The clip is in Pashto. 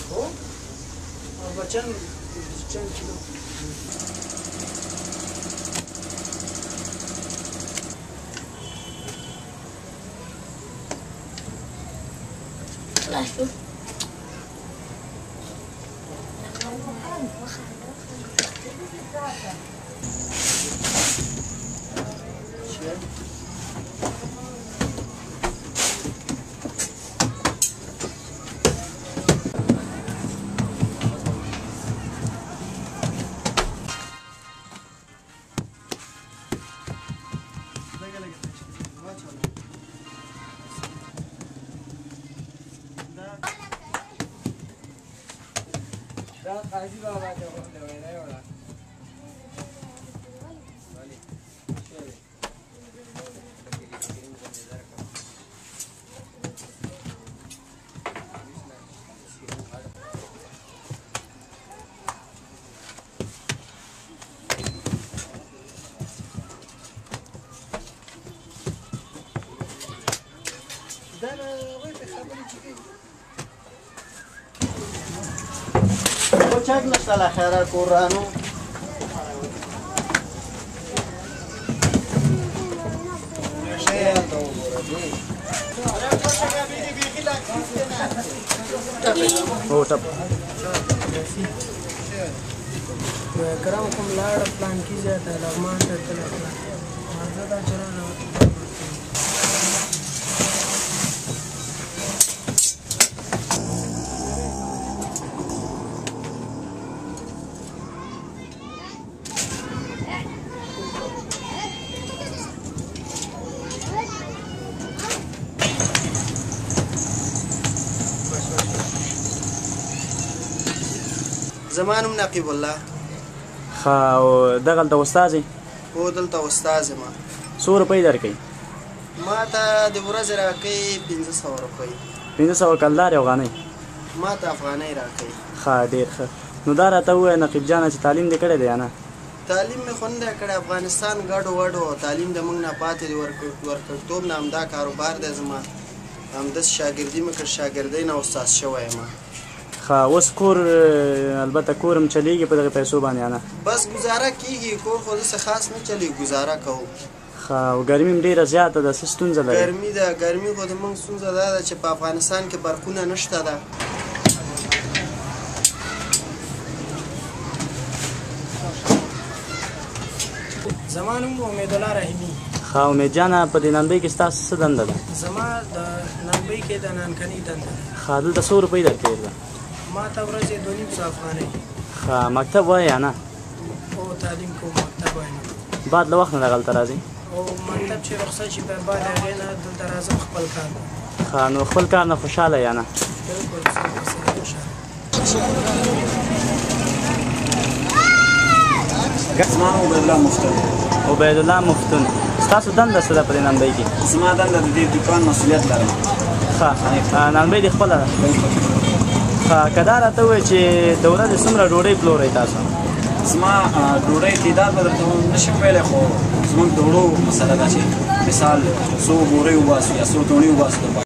हो और बचन चल किलो लास्ट काजी बाबा de verdad vale chévere چک نشته له خیره کورانو هو طب کرام کوم لاړ پلان کې زیاته لغمان ته تلل مازه دا چرانه زمانم نقیب الله ها او دغلته استاد یې هو دلته استاد یم څو روپۍ درکوي ما ته د ورځې راکوي 500 روپۍ 500 کلدار یو غانۍ ما ته افغانۍ راکوي ښه ډېر ښه نو دا راته ووایه نقیب جانه چې تعلیم دې کړی دی یا نه تعلیم مې خو نه دی کړی افغانستان ګډو وډو او تعلیم د موږ نه پاتې دی ورکړتوب نه همدا کاروبار دی زما همداسې شاګردي مې کړ شاګردۍ نه استاد شوی یم ښه اوس کور البته کور هم چلیږي په دغې پیسو باندې یا نه بس ګزاره کېږي کور خو داسې خاص نه چلیږي ګزاره کوو ښه او ګرمي هم ډېره زیاته ده څه ستونزه لري ګرمي ده ګرمي خو د موږ ستونزه دا ده چې په افغانستان کې برقونه نشته ده زما نوم امید الله رحیمي ښه امید جانه په دې نانبۍ کې ستاسو څه دنده ده زما د نانبۍ کې د نانکنۍ دنده ده ښه دلته څو روپۍ درکوي ده ما ته ورځې 2.5 افغانۍ ښه مکتب وایې یا نه او تعلیم کوم مکتب وایم بعد له وخت نه دغلته راځئ او مکتب چې رخصت شي بیا بعد هغې نه دلته راځم خپل کار ښه نو خپل کار نه خوشحاله یا نه بالکل خوشحاله زما عبیدالله مفتون عبیدالله مفتون ستاسو دنده څه ده په دې نانبۍ کې زما دنده د دې دوکان مسؤلیت لرم ښه نانبۍ دې خپله ده ښه که دا راته ووایې چې د ورځې څومره ډوډۍ پلورئ تاسو زما ډوډۍ تعداد به درته نشم ویلی خو زموږ د وړو مسله ده چې مثال څو بورې وباسو یا څو تڼۍ وباسو